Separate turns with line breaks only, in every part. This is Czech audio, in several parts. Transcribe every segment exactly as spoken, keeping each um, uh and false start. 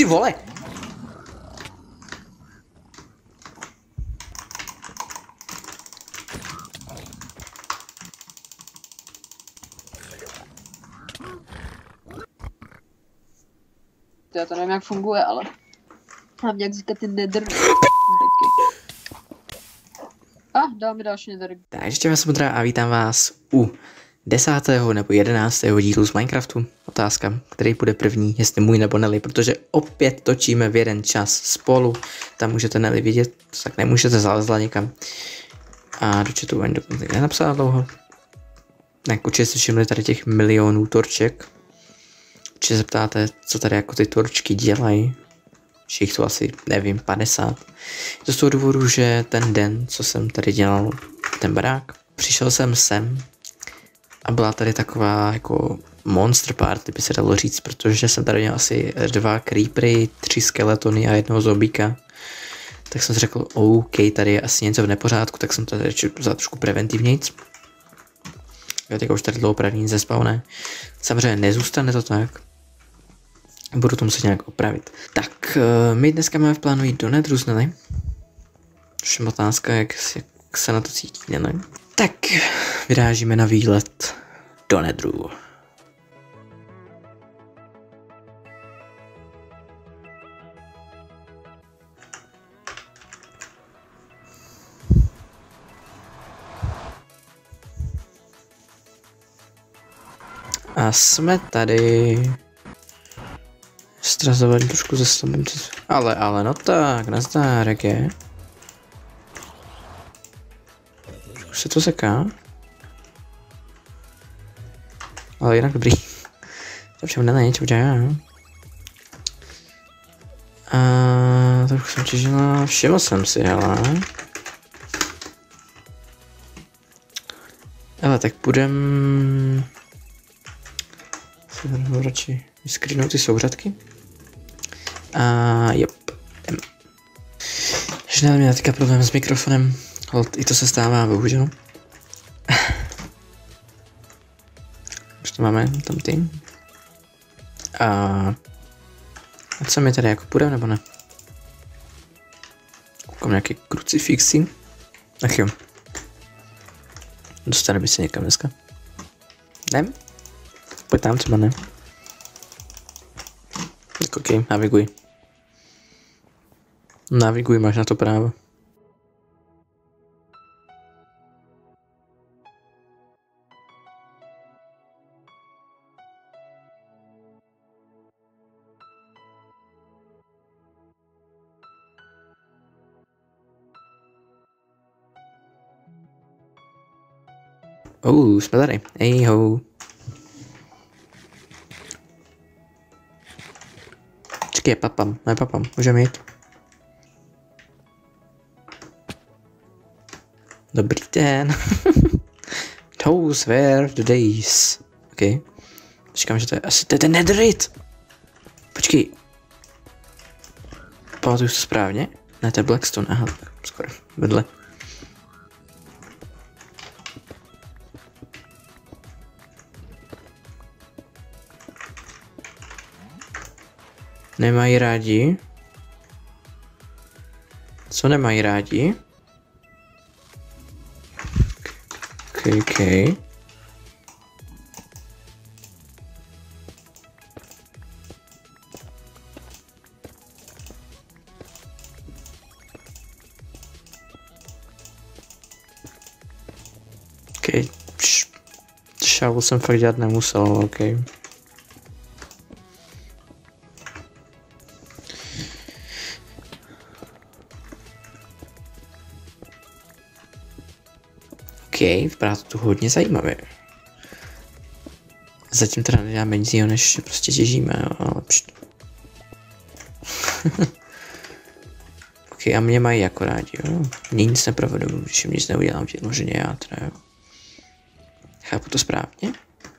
Ty vole!
Já to nevím, jak funguje, ale hlavně jak říkat ty nether. A ah, dá mi další nether.
Tak ještě vás moc a vítám vás u desátého nebo jedenáctého dílu z Minecraftu. Otázka, který bude první, jestli můj nebo Nelly, protože opět točíme v jeden čas spolu. Tam můžete Nelly vidět, tak nemůžete, zalezla někam. A do chatu ani dokonce nenapsala dlouho. Tak určitě si všimli tady těch milionů torček. Určitě se ptáte, co tady jako ty torčky dělají. Všich to asi, nevím, padesát. To z toho důvodu, že ten den, co jsem tady dělal ten barák, přišel jsem sem a byla tady taková jako monster party, by se dalo říct, protože jsem tady měl asi dva creepery, tři skeletony a jednoho zombíka. Tak jsem si řekl, OK, tady je asi něco v nepořádku, tak jsem to tady vzal trošku preventivnějc. Jo, teďka už tady dlouho pravdě nic nespavne. Samozřejmě nezůstane to tak. Budu to muset nějak opravit. Tak, my dneska máme v plánu jít do Netheru s Nelly. Všem otázka, jak, jak se na to cítí, ne? Tak, vyrážíme na výlet do Netheru. A jsme tady. Strazovali trošku ze sobou. Ale, ale, no tak, nazdár, jak je? Už se to seká. Ale jinak dobrý. To všem není něco dělá. A trochu jsem těžila, všiml jsem si, hele. Ale tak půjdem... Si vezmu radši vyskrýnout ty souřadky. A jop. Že nevím, já teďka problém s mikrofonem. Hold, i to se stává, bohužel. Už to máme tam ty. A... A co mi tady jako půjdeme, nebo ne? Koukám nějaké krucifixy. Ach jo. Dostane by se někam dneska. Jdem? Pojď tam, třeba ne. Tak ok, naviguj. Naviguj, máš na to právo. Uh, jsme tady. Ej ho. Počkej, papam, ne papam, můžeme jít. Dobrý den. Those were the days. Ok. Říkám, že to je asi to je ten Netherite. Počkej. Pamatuju to správně? Ne, to je Blackstone, aha, skoro, vedle. Nemají rádi? Co nemají rádi? Ok, ok. Ok, šávu jsem fakt dělat nemusel, ok. OK, vypadá to tu hodně zajímavě. Zatím teda neděláme nic jiného, než prostě těžíme, jo, ale pšt. OK, a mě mají jako rádi, jo. Mě nic neprovedu, když jim nic neudělám, vyloženě já teda, jo. Chápu to správně?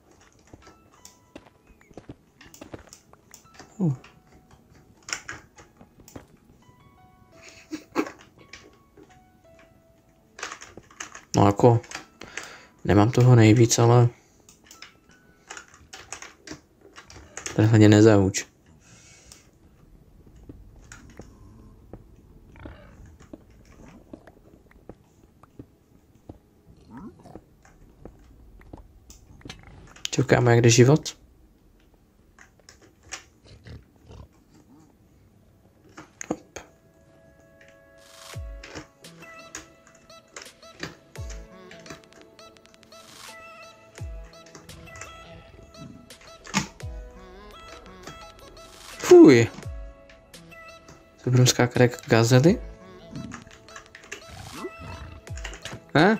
Uh. No jako, nemám toho nejvíc, ale tady hlavně nezauč. Čau, kámo, jak jde život? Hop. Fuj. To budeme skákat jak gazely? Ha?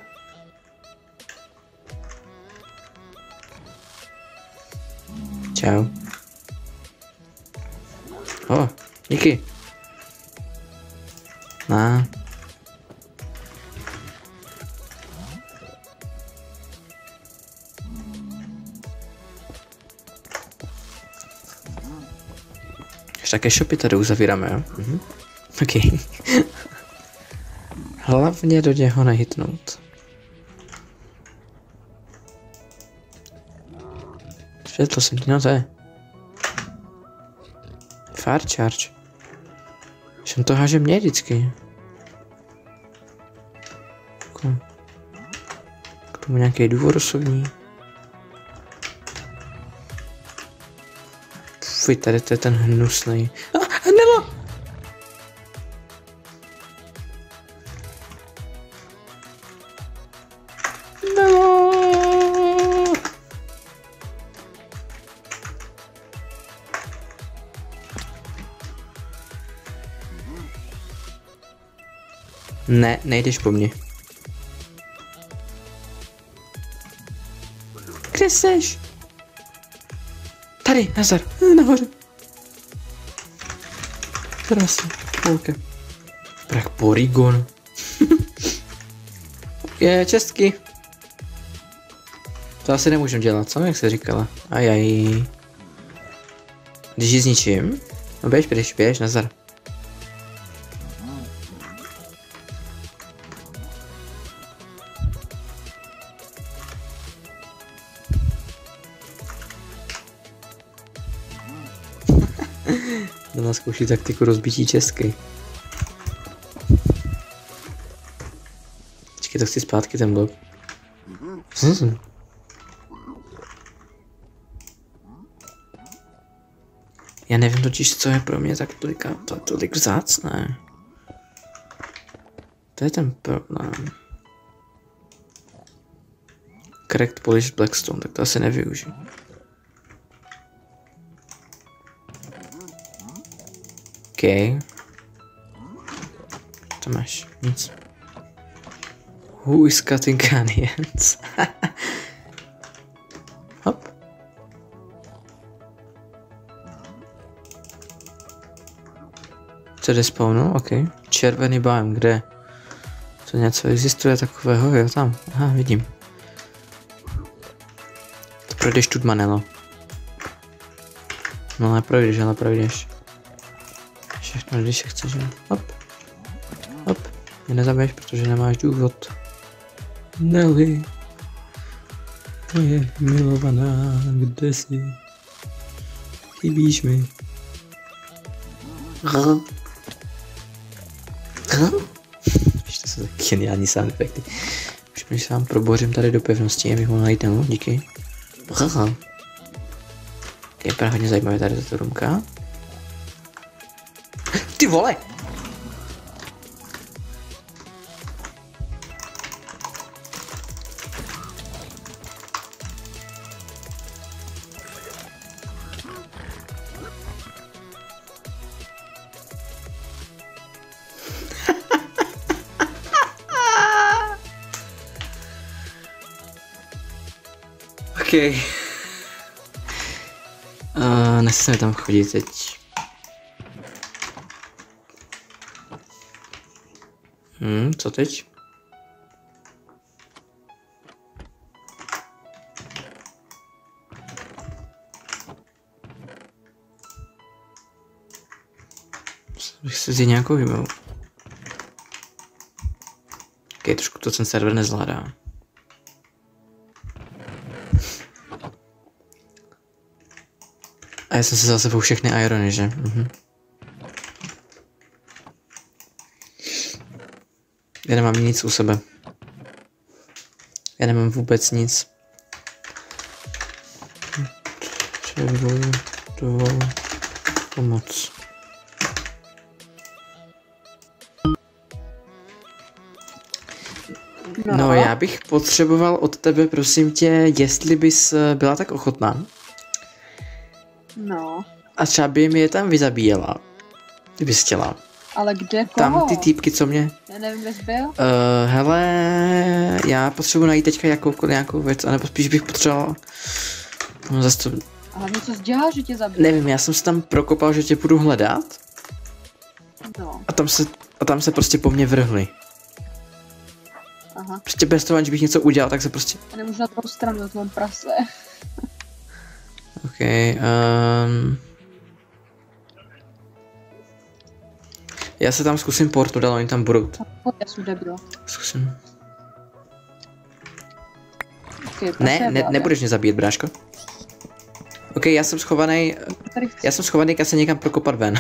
Čau. O, díky. Na. Ještě také shopy tady uzavíráme, jo? Mhm. Ok. Hlavně do něho nehytnout. Světlo jsem ti, no to je. Far charge. Všem to háže mě vždycky. K tomu nějaký důvod osobní. Fuj, tady to je ten hnusný. Ah, Nelo! Nelo! Ne, nejdeš po mně. Kde seš? Tady, nazdar, nahoře. Krásně, ok. Prach Porygon. Je, čestky. To asi nemůžem dělat, co? Jak se říkala? Ajaj. Když ji zničím? No běž, běž, běž, nazdar. Na zkouší taktiku rozbití česky. Počkej, to chci zpátky ten blok. Hmm. Já nevím totiž, co je pro mě tak tolik, to, tolik vzácné. To je ten problém. Correct Polished Blackstone, tak to asi nevyužiju. OK. To máš, nic. Who is cutting onions? Hop. Co jde spawnu? OK. Červený biome, kde? To něco existuje takového, jo, tam. Aha, vidím. To projdeš tudmanelo. No neprojdeš, ale projdeš. Všechno, když se chceš, hop, hop, mě nezabiješ, protože nemáš důvod. Nelly, moje milovaná, kde jsi? Chybíš mi. Víš, to jsou tak geniální sound efekty. Už když se vám probořím tady do pevnosti, abych mohl najít nelu, díky. Je právě hodně zajímavé tady tato rumka. Ty vole! OK. Uh, nechci mi tam chodit teď. Hmm, co teď? Bych si vzít nějakou výbavu. Ok, trošku to ten server nezvládá. A já jsem si zase sebou všechny irony, že? Mhm. Já nemám nic u sebe. Já nemám vůbec nic. potřebuji tvou pomoc.
No.
No, já bych potřeboval od tebe, prosím tě, jestli bys byla tak ochotná.
No.
A třeba by mi je tam vyzabíjela. Kdybys chtěla.
Ale kde, koho?
Tam ty týpky, co mě...
Já nevím, kde jsi byl.
Uh, hele, já potřebuji najít teďka jakoukoliv nějakou věc, anebo spíš bych potřeboval... No zase to...
A hlavně co jsi dělal, že tě zabil?
Nevím, já jsem se tam prokopal, že tě budu hledat.
No.
A tam se, a tam se prostě po mně vrhli.
Aha.
Prostě bez toho, aniž bych něco udělal, tak se prostě...
Já nemůžu na druhou stranu, to mám prase.
OK, um... já se tam zkusím portu, ale oni tam budou.
Já jsem debil.
Zkusím.
Okay,
Ne, ne, nebudeš mě zabíjet, bráško. OK, já jsem schovaný. Já jsem schovaný, já se někam prokopat ven.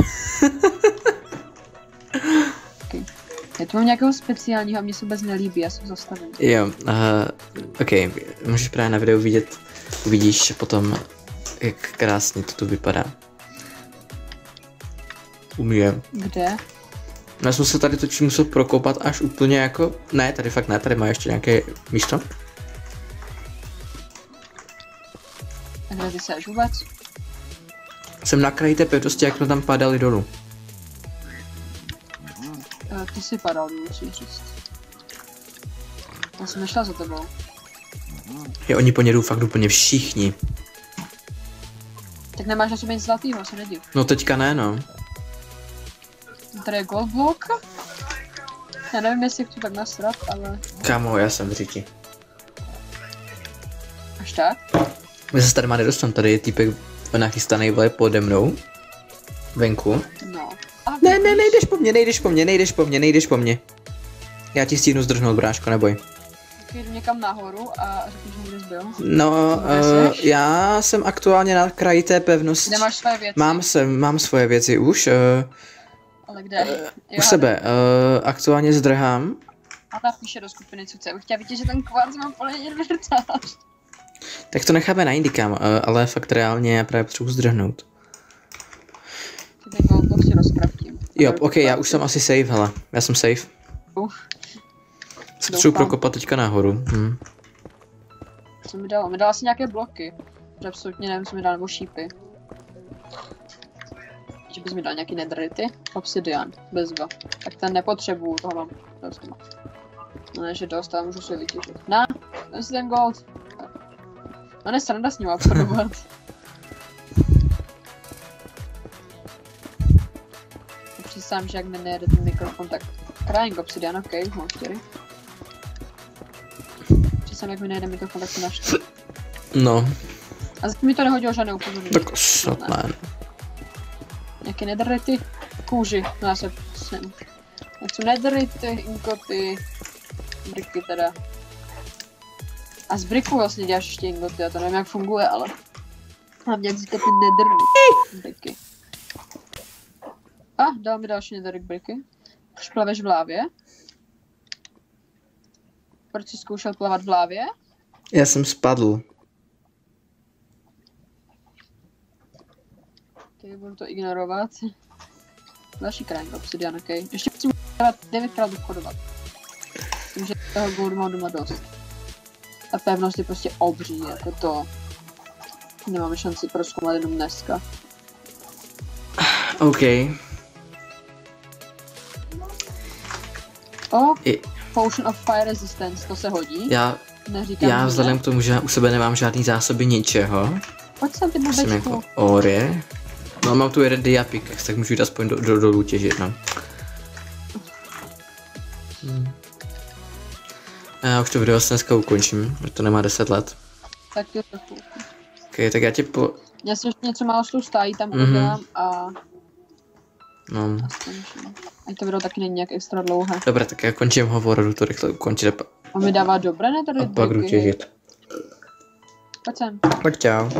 Okay. Já tu mám nějakého speciálního a mně se vůbec nelíbí, já jsem zastavený.
Jo, uh, OK, můžeš právě na videu vidět, uvidíš potom, jak krásně to tu vypadá. Umím.
Kde?
No, já jsem se tady točím musel prokopat až úplně jako, ne, tady fakt ne, tady má ještě nějaké místo.
A kde ty seš vůbec?
Jsem na kraji té pevnosti, jak jsme tam padali dolů.
Uh, ty jsi padal, musím říct. Já jsem nešla za tebou.
Jo, oni po ně jdou fakt úplně všichni.
Tak nemáš na sobě nic zlatýho, se nediv.
No teďka ne, no.
Tady je gold block. Já nevím, jestli chci tak nasrat, ale...
Kámo, já jsem v říti.
Až tak?
My se tady má nedostan, tady je týpek nachystaný vole pode mnou. Venku.
No. A
Ne, ne, nejdeš po mně, nejdeš po mně, nejdeš po mně, nejdeš po mně. Já ti stínu zdrhnout, bráško, neboj.
Tak jdu někam nahoru a řekni, že kde jsi byl.
No,
Kde
uh,
seš?
já jsem aktuálně na kraji té pevnosti.
Kde máš své věci?
Mám se, mám svoje věci už. Uh,
Ale kde? Jo,
u sebe. Uh, aktuálně zdrhám.
A napíše do skupiny, co chce. Bych chtěla vidět, že ten kvarc mám plný inventář.
Tak to necháme na jindy, kámo, uh, ale fakt reálně já právě potřebuji zdrhnout.
Ty ten gold block si rozkraftím.
Jo, ok, já už jsem asi safe, hele. Já jsem safe.
Uh,
Se potřebuji
Doufám.
prokopat teďka nahoru. Hm.
Co mi dalo? Mi dala asi nějaké bloky. Že absolutně nevím, co mi dala, nebo šípy. Že bys mi dal nějaký netherity? Obsidian, bezva. Tak ten nepotřebuju, toho mám dost. No ne, že dost, ale můžu si je vytěžit. Na, ten si ten gold. No ne, sranda s ním obchodovat. Představím, že jak mi nejede ten mikrofon, tak crying obsidian, ok, už mám čtyři. Představím, jak mi nejede mikrofon, tak si naštvu.
No,
A zatím mi to nehodilo žádné upozornění.
tak snad ne.
Nějaké netherity, kůži, no já se jsem. Jak jsou netherity, ingoty, briky teda. A z briku vlastně děláš ještě ingoty, já to nevím jak funguje, ale hlavně jak získat ty nether briky. A, dal mi další nether briky. Už plaveš v lávě? Proč jsi zkoušel plavat v lávě?
Já jsem spadl.
Okay, budu to ignorovat. Další krajinka obsidian, ok. Ještě musím dát devětkrát obchodovat. Tím, že toho goldu mám doma dost. A pevnost je prostě obří, jako to. Nemáme šanci prozkoumat jenom dneska.
OK.
O,
I,
Potion of Fire Resistance, to se hodí.
já,
Neříkám,
já
že
vzhledem
ne.
k tomu, že u sebe nemám žádný zásoby ničeho.
Pojď sem, ty
Jsem
blbečku.
jako ory. No mám tu jeden diapik, tak můžu jít aspoň do, do, dolů těžit, no. Hmm. A já už to video asi dneska ukončím, protože to nemá deset let.
Tak jo, trochu.
Ok, tak já tě po...
Já si ještě něco málo s tou stájí tam
Mhm.
udělám a...
No.
a skončím. Ať to video taky není nějak extra dlouhé.
Dobré, tak já končím hovor, jdu to rychle ukončit a, pa,
On mi dává dobré
a
netherity
pak jdu
briky.
těžit.
Pojď sem.
Pojď čau.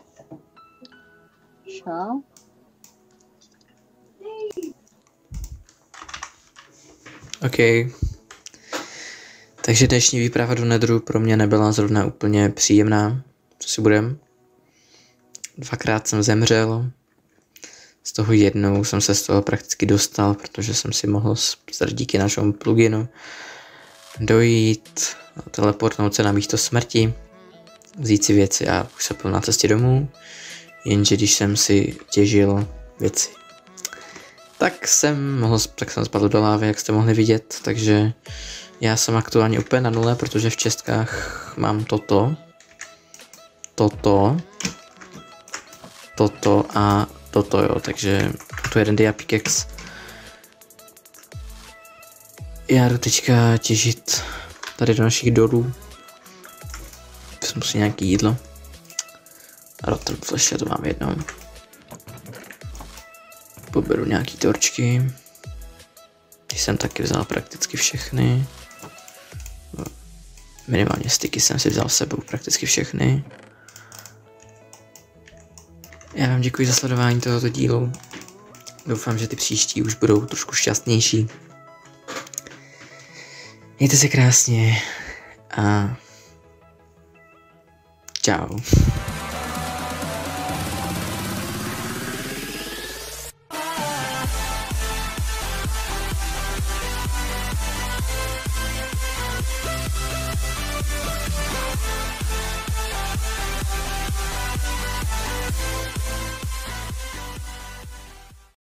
Čau.
OK. Takže dnešní výprava do Netheru pro mě nebyla zrovna úplně příjemná, co si budem. dvakrát jsem zemřel. Z toho jednou jsem se z toho prakticky dostal, protože jsem si mohl díky našemu pluginu dojít, teleportnout se na místo smrti, vzít si věci a už jsem byl na cestě domů, jenže když jsem si těžil věci, tak jsem, mohl, tak jsem spadl do lávy, jak jste mohli vidět, takže já jsem aktuálně úplně na nule, protože v čestkách mám toto, toto, toto a toto, jo, takže to je jeden dia pickaxe. Já jdu teďka těžit tady do našich dolů. Vezmu si nějaký jídlo. A do toho fleše to mám jednou. Poberu nějaký torčky. Ty jsem taky vzal prakticky všechny. Minimálně styky jsem si vzal s sebou prakticky všechny. Já vám děkuji za sledování tohoto dílu. Doufám, že ty příští už budou trošku šťastnější. Mějte se krásně a čau.